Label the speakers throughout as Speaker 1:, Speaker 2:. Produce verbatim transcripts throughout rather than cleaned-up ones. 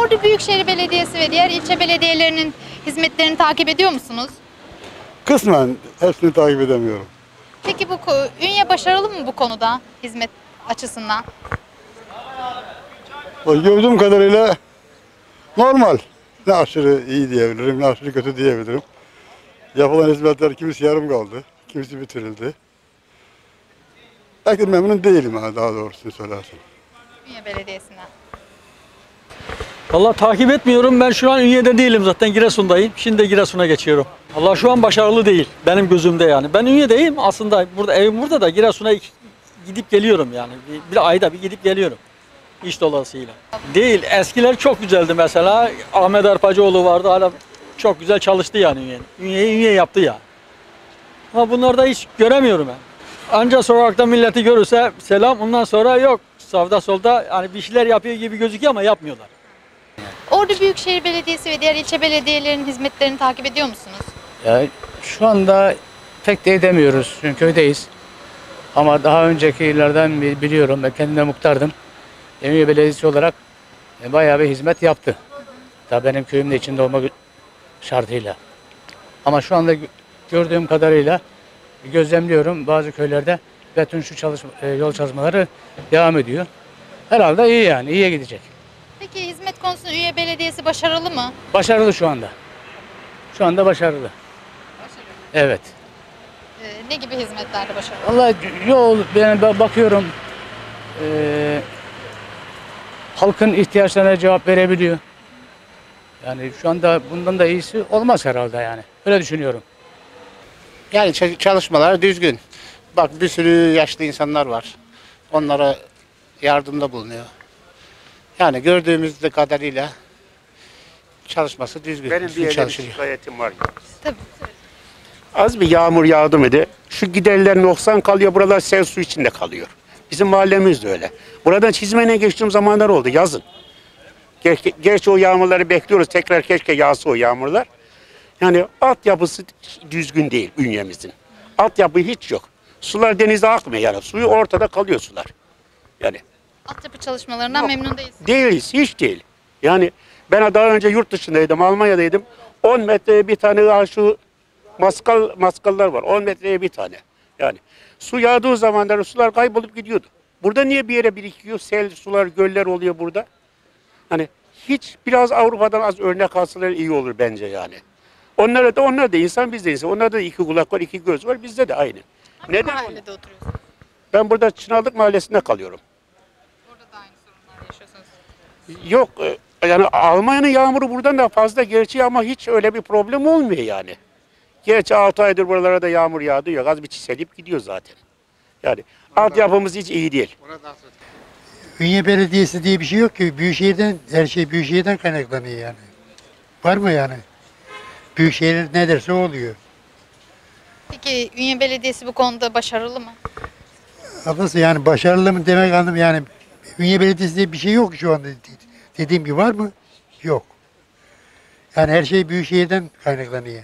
Speaker 1: Ordu Büyükşehir Belediyesi ve diğer ilçe belediyelerinin hizmetlerini takip ediyor musunuz?
Speaker 2: Kısmen hepsini takip edemiyorum.
Speaker 1: Peki bu ko- Ünye başarılı mı bu konuda hizmet açısından?
Speaker 2: O gördüğüm kadarıyla normal. Ne aşırı iyi diyebilirim, ne aşırı kötü diyebilirim. Yapılan hizmetler kimisi yarım kaldı, kimisi bitirildi. Belki memnun değilim ha, daha doğrusunu söylersen.
Speaker 1: Ünye Belediyesi'nden.
Speaker 3: Vallahi takip etmiyorum. Ben şu an Ünye'de değilim zaten. Giresun'dayım. Şimdi de Giresun'a geçiyorum. Allah şu an başarılı değil. Benim gözümde yani. Ben Ünye'deyim. Aslında burada evim burada da Giresun'a gidip geliyorum yani. Bir, bir ayda bir gidip geliyorum. İş dolayısıyla. Değil. Eskiler çok güzeldi mesela. Ahmet Arpacıoğlu vardı. Hala çok güzel çalıştı yani Ünye. Ünye'yi Ünye yaptı ya. Ama bunlarda hiç göremiyorum ben. Anca sokakta milleti görürse selam. Ondan sonra yok. Sağda solda hani bir şeyler yapıyor gibi gözüküyor ama yapmıyorlar.
Speaker 1: Ordu Büyükşehir Belediyesi ve diğer ilçe belediyelerinin hizmetlerini takip ediyor musunuz?
Speaker 4: Ya şu anda pek de edemiyoruz çünkü köydeyiz. Ama daha önceki yıllardan bi- biliyorum, ben kendim de muhtardım. Ünye Belediyesi olarak e, bayağı bir hizmet yaptı. Tabii benim köyüm de içinde olmak şartıyla. Ama şu anda gö- gördüğüm kadarıyla gözlemliyorum, bazı köylerde beton şu çalışma, e, yol çalışmaları devam ediyor. Herhalde iyi yani, iyiye gidecek.
Speaker 1: Peki hizmet konusunda Ünye Belediyesi başarılı mı?
Speaker 4: Başarılı şu anda. Şu anda başarılı. Evet.
Speaker 1: Ee, ne gibi hizmetlerde başarılı?
Speaker 4: Vallahi yol, ben ben bakıyorum, eee, halkın ihtiyaçlarına cevap verebiliyor. Yani şu anda bundan da iyisi olmaz herhalde yani. Öyle düşünüyorum.
Speaker 5: Yani ç- çalışmalar düzgün. Bak bir sürü yaşlı insanlar var. Onlara yardımda bulunuyor. Yani gördüğümüz kadarıyla çalışması düzgün.
Speaker 6: Benim
Speaker 5: düzgün
Speaker 6: bir öyle bir
Speaker 5: çalışıyor.
Speaker 6: şikayetim var.
Speaker 1: Tabii.
Speaker 6: Az bir yağmur yağdı mıydı? Şu giderler noksan kalıyor, buralar sel su içinde kalıyor. Bizim mahallemiz de öyle. Buradan çizmene geçtiğim zamanlar oldu yazın. Ger- Gerçi o yağmurları bekliyoruz. Tekrar keşke yağsa o yağmurlar. Yani altyapısı düzgün değil Ünye'mizin. Altyapı hiç yok. Sular denize akmıyor yani. Suyu ortada kalıyor sular. Yani
Speaker 1: Altyapı çalışmalarından
Speaker 6: Yok.
Speaker 1: memnun değilsiniz.
Speaker 6: değiliz, hiç değil. Yani ben daha önce yurt dışındaydım, Almanya'daydım. on metreye bir tane daha şu maskal maskallar var. on metreye bir tane. Yani su yağdığı zamanlar sular kaybolup gidiyordu. Burada niye bir yere birikiyor? Sel, sular, göller oluyor burada. Hani hiç biraz Avrupa'dan az örnek alsalar iyi olur bence yani. Onlara da onlar da insan, biz de insan. Onlarda da iki kulak var, iki göz var. Bizde de aynı.
Speaker 1: Hangi
Speaker 6: Neden?
Speaker 1: mahallede oturuyorsunuz?
Speaker 6: Ben burada Çınarlık Mahallesi'nde kalıyorum.
Speaker 1: Orada da aynı sorunlar yaşıyorsunuz.
Speaker 6: Yok e, yani Almanya'nın yağmuru buradan da fazla gerçi ama hiç öyle bir problem olmuyor yani. Gerçi altı aydır buralara da yağmur yağdı yok. Az bir çiselip gidiyor zaten. Yani altyapımız hiç iyi değil.
Speaker 7: Ünye Belediyesi diye bir şey yok ki. Büyükşehir'den, her şey Büyükşehir'den kaynaklanıyor yani. Var mı yani? Büyükşehir ne derse o oluyor.
Speaker 1: Peki Ünye Belediyesi bu konuda başarılı mı?
Speaker 7: Ablası yani başarılı mı demek anlam yani. Ünye Belediyesi diye bir şey yok şu anda. Dediğim gibi var mı? Yok. Yani her şey Büyükşehir'den kaynaklanıyor.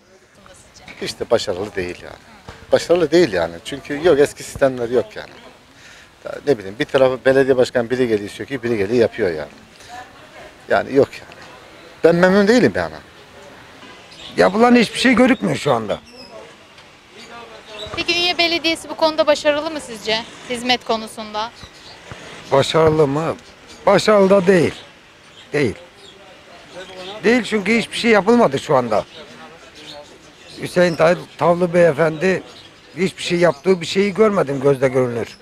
Speaker 8: Hiç de başarılı değil yani. Başarılı değil yani. Çünkü yok, eski sistemler yok yani. Ya ne bileyim, bir tarafı belediye başkanı biri geliyor söküyor, biri geliyor yapıyor yani. Yani yok yani. Ben memnun değilim yani.
Speaker 9: Yapılan hiçbir şey görükmüyor şu anda.
Speaker 1: Peki Ünye Belediyesi bu konuda başarılı mı sizce? Hizmet konusunda.
Speaker 9: Başarılı mı? Başarılı da değil. Değil. Değil çünkü hiçbir şey yapılmadı şu anda. Hüseyin Tav- Tavlı Beyefendi hiçbir şey yaptığı bir şeyi görmedim gözle görünür.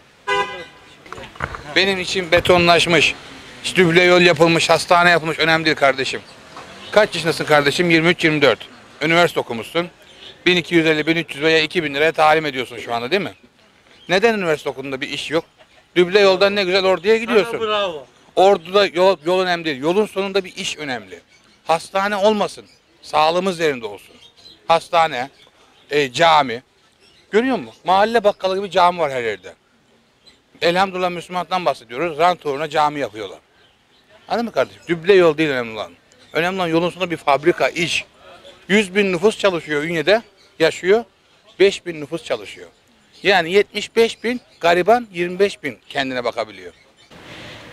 Speaker 10: Benim için betonlaşmış, işte düble yol yapılmış, hastane yapılmış önemli değil kardeşim. Kaç yaşındasın kardeşim? yirmi üç yirmi dört. Üniversite okumuşsun. bin iki yüz elli bin üç yüz veya iki bin liraya talim ediyorsun şu anda değil mi? Neden üniversite okulunda bir iş yok? Düble yoldan ne güzel Ordu'ya gidiyorsun.
Speaker 3: Bravo.
Speaker 10: Ordu'da yol, yol önemli değil. Yolun sonunda bir iş önemli. Hastane olmasın. Sağlığımız yerinde olsun. Hastane, e, cami. Görüyor musun? Mahalle bakkalı gibi cami var her yerde. Elhamdülillah Müslümanlıktan bahsediyoruz. Rant uğruna cami yapıyorlar. Anladın mı kardeşim? Düble yol değil önemli olan. Önemli olan yolun sonunda bir fabrika, iş. yüz bin nüfus çalışıyor Ünye'de, yaşıyor. beş bin nüfus çalışıyor. Yani yetmiş beş bin gariban, yirmi beş bin kendine bakabiliyor.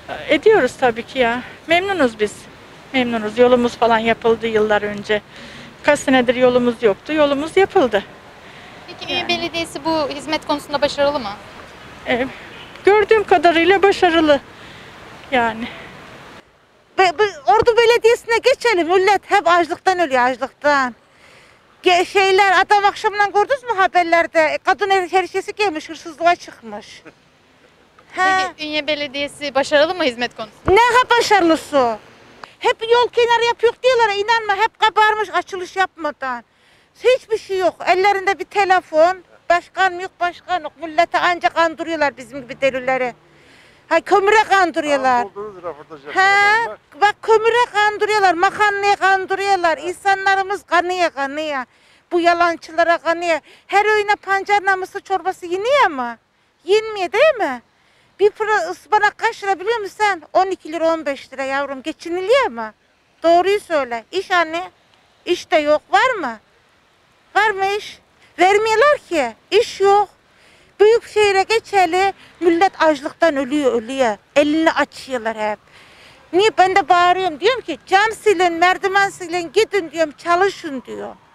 Speaker 11: Ediyoruz tabii ki ya. Memnunuz biz. Memnunuz. Yolumuz falan yapıldı yıllar önce. Kaç senedir yolumuz yoktu. Yolumuz yapıldı.
Speaker 1: Peki Ünye Belediyesi bu hizmet konusunda başarılı mı?
Speaker 11: Ee, gördüğüm kadarıyla başarılı. Yani.
Speaker 12: Be, be, Ordu Belediyesi'ne geçelim. Millet hep açlıktan ölüyor, açlıktan. Ge, şeyler, adam akşamdan gördünüz mü haberlerde? Kadın erişesi gelmiş, hırsızlığa çıkmış. He.
Speaker 1: Peki Ünye Belediyesi başarılı mı hizmet konusunda?
Speaker 12: Ne ha başarılısı? Hep yol kenarı yapıyor diyorlar, inanma hep kabarmış açılış yapmadan. Hiçbir şey yok. Ellerinde bir telefon, başkan yok, başkan yok. Milleti ancak kandırıyorlar bizim gibi delileri. Ha kömüre kandırıyorlar. He, bak kömüre kandırıyorlar, makarnaya kandırıyorlar. İnsanlarımız kanıya kanıya. Bu yalancılara kanıya. Her öğüne pancar namusu çorbası yeniyor mu? Yenmiyor değil mi? Bir pıra ıspanak kaç lira biliyor musun sen? on iki lira on beş lira yavrum. Geçiniliyor mu? Doğruyu söyle. İş anne. İş de yok. Var mı? Var mı iş? Vermiyorlar ki. İş yok. Büyük şehire geçeli millet açlıktan ölüyor ölüyor. Elini açıyorlar hep. Niye ben de bağırıyorum diyorum ki cam silin, merdiven silin, gidin diyorum çalışın diyor.